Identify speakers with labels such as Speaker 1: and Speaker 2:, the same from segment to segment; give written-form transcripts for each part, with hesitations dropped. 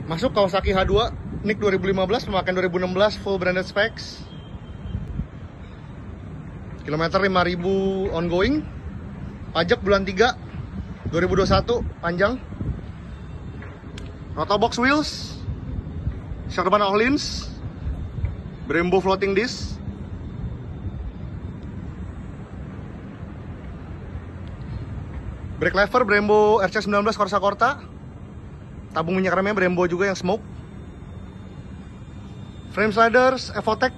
Speaker 1: Masuk Kawasaki H2 NIK 2015, pemakaian 2016, full branded specs. Kilometer 5.000 ongoing. Pajak bulan 3 2021 panjang. Rotobox wheels. Shock depan Öhlins. Brembo floating disc. Brake lever Brembo RC19 Corsa Corta. Tabung minyak remnya Brembo juga yang smoke. Frame sliders Evotech.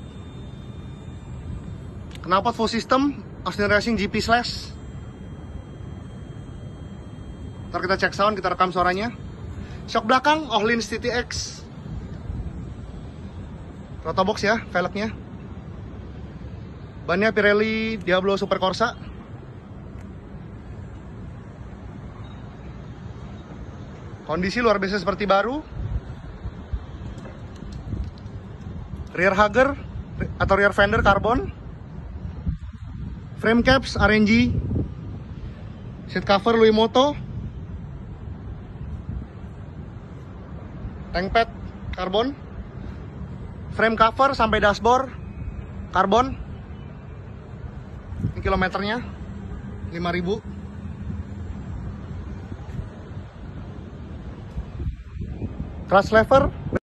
Speaker 1: Knalpot full system Austin Racing GP Slash. Ntar kita cek sound, kita rekam suaranya. Shock belakang Öhlins TTX. Rotobox ya, velgnya. Bannya Pirelli Diablo Super Corsa. Kondisi luar biasa seperti baru. Rear hugger atau rear fender karbon. Frame caps RNG. Seat cover Louis Moto. Tank pad karbon. Frame cover sampai dashboard karbon. Ini kilometernya 5.000. Clutch lever